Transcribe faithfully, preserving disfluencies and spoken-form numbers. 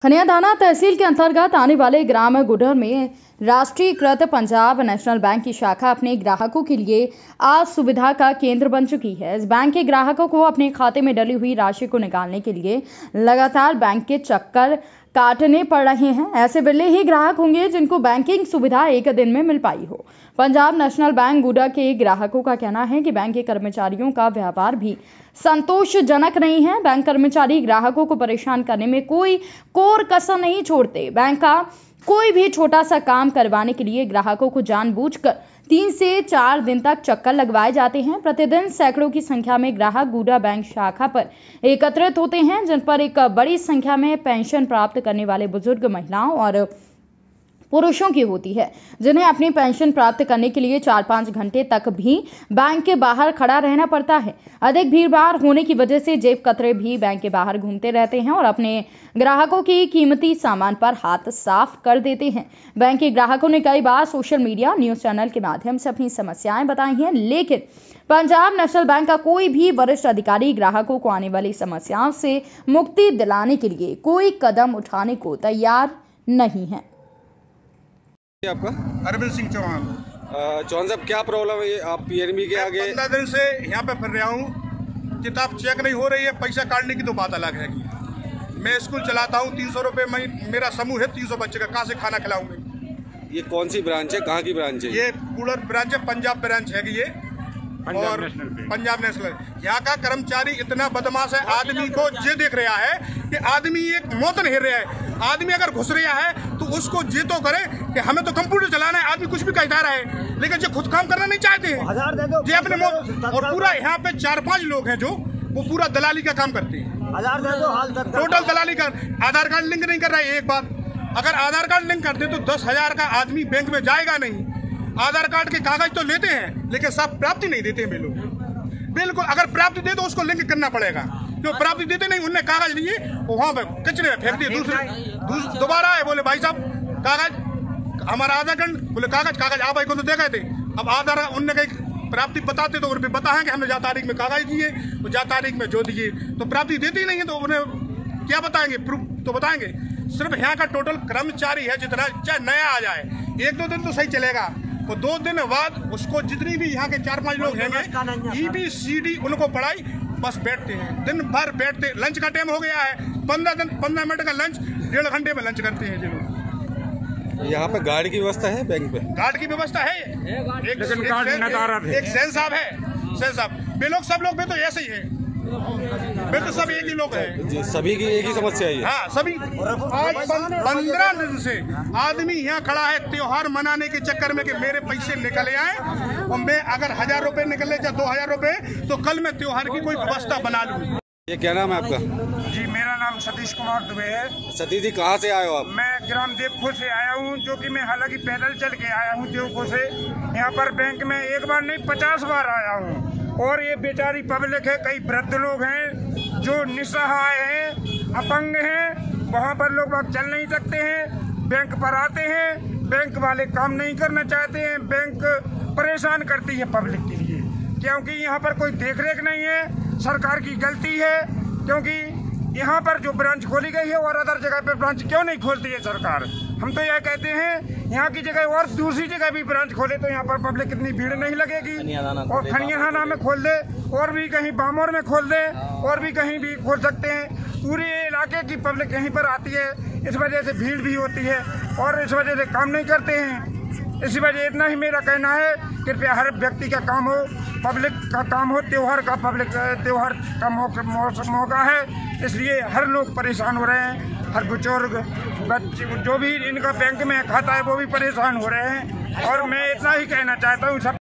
खनियादाना तहसील के अंतर्गत आने वाले ग्राम गुडर में राष्ट्रीयकृत पंजाब नेशनल बैंक की शाखा अपने ग्राहकों के लिए आज सुविधा का केंद्र बन चुकी है। इस बैंक के ग्राहकों को अपने खाते में डली हुई राशि को निकालने के लिए लगातार बैंक के चक्कर काटने पड़ रहे हैं। ऐसे बिल्ले ही ग्राहक होंगे जिनको बैंकिंग सुविधा एक दिन में मिल पाई हो। पंजाब नेशनल बैंक गुडा के ग्राहकों का कहना है कि बैंक के कर्मचारियों का व्यवहार भी संतोषजनक नहीं है। बैंक कर्मचारी ग्राहकों को परेशान करने में कोई कोर कसर नहीं छोड़ते। बैंक का कोई भी छोटा सा काम करवाने के लिए ग्राहकों को जानबूझकर तीन से चार दिन तक चक्कर लगवाए जाते हैं। प्रतिदिन सैकड़ों की संख्या में ग्राहक गुडा बैंक शाखा पर एकत्रित होते हैं, जिन पर एक बड़ी संख्या में पेंशन प्राप्त करने वाले बुजुर्ग महिलाओं और पुरुषों की होती है, जिन्हें अपनी पेंशन प्राप्त करने के लिए चार पाँच घंटे तक भी बैंक के बाहर खड़ा रहना पड़ता है। अधिक भीड़भाड़ होने की वजह से जेब कतरे भी बैंक के बाहर घूमते रहते हैं और अपने ग्राहकों की कीमती सामान पर हाथ साफ कर देते हैं। बैंक के ग्राहकों ने कई बार सोशल मीडिया न्यूज चैनल के माध्यम से अपनी समस्याएं बताई हैं, लेकिन पंजाब नेशनल बैंक का कोई भी वरिष्ठ अधिकारी ग्राहकों को आने वाली समस्याओं से मुक्ति दिलाने के लिए कोई कदम उठाने को तैयार नहीं है। आपका अरविंद सिंह चौहान। चौहान साहब, क्या प्रॉब्लम है? आप पीएनबी के आगे पंद्रह दिन से यहाँ पे फिर रहा हूँ, किताब चेक नहीं हो रही है। पैसा काटने की तो बात अलग है। मैं स्कूल चलाता हूँ, तीन सौ रुपये में मेरा समूह है, तीन सौ बच्चे का कहाँ से खाना खिलाऊंगे? ये कौन सी ब्रांच है, कहाँ की ब्रांच है? ये कूलर ब्रांच है, पंजाब ब्रांच है ये, और पंजाब नेशनल। यहाँ का कर्मचारी इतना बदमाश है, आदमी को ये देख रहा है कि आदमी एक मौत नहीं रहा है। आदमी अगर घुस रहा है तो उसको ये तो करे कि हमें तो कंप्यूटर चलाना है। आदमी कुछ भी कहता रहा है, लेकिन जो खुद काम करना नहीं चाहते हैं ये अपने मौत। और पूरा यहाँ पे चार पांच लोग हैं जो वो पूरा दलाली का काम करते हैं। टोटल दलाली का आधार कार्ड लिंक नहीं कर रहा है। एक बात, अगर आधार कार्ड लिंक करते तो दस हजार का आदमी बैंक में जाएगा नहीं। आधार कार्ड के कागज तो लेते हैं, लेकिन सब प्राप्ति नहीं देते हैं लोग। बिल्कुल, अगर प्राप्ति दे तो उसको लिंक करना पड़ेगा। जो प्राप्ति देते नहीं, उनने कागज लिए वहां पे कचरे में फेंक दिए। दूसरे दोबारा है, बोले भाई साहब कागज हमारा आधार कार्ड, बोले कागज कागज आप भाई को तो देखा थे। अब आधार उनने कहीं प्राप्ति बताते तो उन्हें पता है कि हमने जा तारीख में कागज दिए, तो जा तारीख में जो दिए तो प्राप्ति देते ही नहीं है, तो उन्हें क्या बताएंगे? प्रूफ तो बताएंगे। सिर्फ यहाँ का टोटल कर्मचारी है जितना, चाहे नया आ जाए एक दो दिन तो सही चलेगा, वो दो दिन बाद उसको जितनी भी यहाँ के चार पांच लोग हैं ई बी सी डी उनको पढ़ाई, बस बैठते हैं दिन भर बैठते। लंच का टाइम हो गया है, पंद्रह दिन पंद्रह मिनट का लंच, डेढ़ घंटे में लंच करते हैं जो लोग। यहाँ पे गार्ड की व्यवस्था है? बैंक पे गार्ड की व्यवस्था है। एक एक सैन साहब है, सैन साहब वे लोग सब लोग भी तो ऐसे ही है, वे तो सब एक ही लोग हैं। सभी की एक ही समस्या है। हाँ सभी। आज पंद्रह दिन से आदमी यहाँ खड़ा है त्योहार मनाने के चक्कर में कि मेरे पैसे निकले आए, और मैं अगर हजार रुपए निकले या दो हजार रुपए तो कल मैं त्योहार की कोई व्यवस्था बना लूँ। ये क्या नाम है आपका? जी मेरा नाम सतीश कुमार दुबे है। सतीश जी, कहाँ से आए हो आप? मैं ग्राम देवखो से आया हूँ, जो कि मैं हालांकि पैदल चल के आया हूँ देवखो से। यहाँ पर बैंक में एक बार नहीं पचास बार आया हूँ, और ये बेचारी पब्लिक है, कई वृद्ध लोग हैं जो निसहाय हैं, अपंग हैं, वहाँ पर लोग बाग चल नहीं सकते हैं, बैंक पर आते हैं, बैंक वाले काम नहीं करना चाहते हैं, बैंक परेशान करती है पब्लिक के लिए, क्योंकि यहाँ पर कोई देखरेख नहीं है। सरकार की गलती है, क्योंकि यहाँ पर जो ब्रांच खोली गई है और अदर जगह पर ब्रांच क्यों नहीं खोलती है सरकार? हम तो यह कहते हैं यहाँ की जगह और दूसरी जगह भी ब्रांच खोले तो यहाँ पर पब्लिक इतनी भीड़ नहीं लगेगी। और खनियाना में खोल दे, और भी कहीं बामोर में खोल दे, और भी कहीं भी खोल सकते हैं। पूरे इलाके की पब्लिक यहीं पर आती है, इस वजह से भीड़ भी होती है और इस वजह से काम नहीं करते हैं। इसी वजह इतना ही मेरा कहना है, कृपया हर व्यक्ति का काम हो, पब्लिक का काम हो, त्योहार का पब्लिक त्योहार का मौका है, इसलिए हर लोग परेशान हो रहे हैं। हर बुजुर्ग बच्चे जो भी इनका बैंक में खाता है वो भी परेशान हो रहे हैं। और मैं इतना ही कहना चाहता हूँ सब